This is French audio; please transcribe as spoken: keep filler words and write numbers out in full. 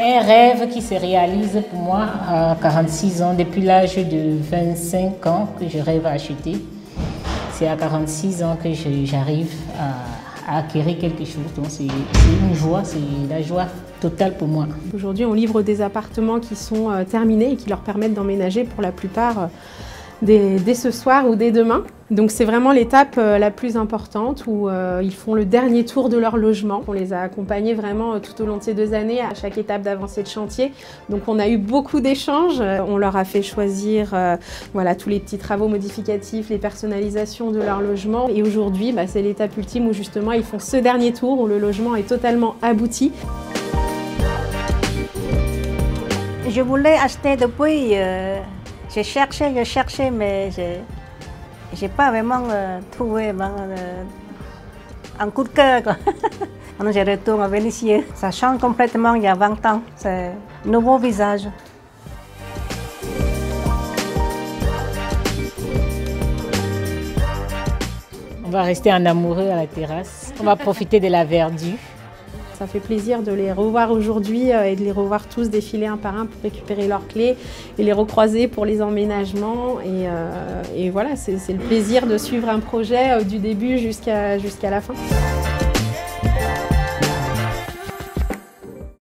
un rêve qui se réalise pour moi à quarante-six ans, depuis l'âge de vingt-cinq ans que je rêve à acheter. C'est à quarante-six ans que j'arrive à, à acquérir quelque chose. Donc c'est une joie, c'est la joie totale pour moi. Aujourd'hui, on livre des appartements qui sont euh, terminés et qui leur permettent d'emménager pour la plupart euh, dès, dès ce soir ou dès demain. Donc c'est vraiment l'étape euh, la plus importante où euh, ils font le dernier tour de leur logement. On les a accompagnés vraiment euh, tout au long de ces deux années à chaque étape d'avancée de chantier. Donc on a eu beaucoup d'échanges. On leur a fait choisir euh, voilà, tous les petits travaux modificatifs, les personnalisations de leur logement. Et aujourd'hui, bah, c'est l'étape ultime où justement ils font ce dernier tour où le logement est totalement abouti. Je voulais acheter depuis, euh, j'ai cherché, j'ai cherché, mais je n'ai pas vraiment euh, trouvé euh, un coup de cœur. Alors je retourne à Vénissieux. Ça change complètement il y a vingt ans, c'est un nouveau visage. On va rester en amoureux à la terrasse, on va profiter de la verdure. Ça fait plaisir de les revoir aujourd'hui et de les revoir tous défiler un par un pour récupérer leurs clés et les recroiser pour les emménagements. Et, euh, et voilà, c'est le plaisir de suivre un projet du début jusqu'à jusqu'à la fin.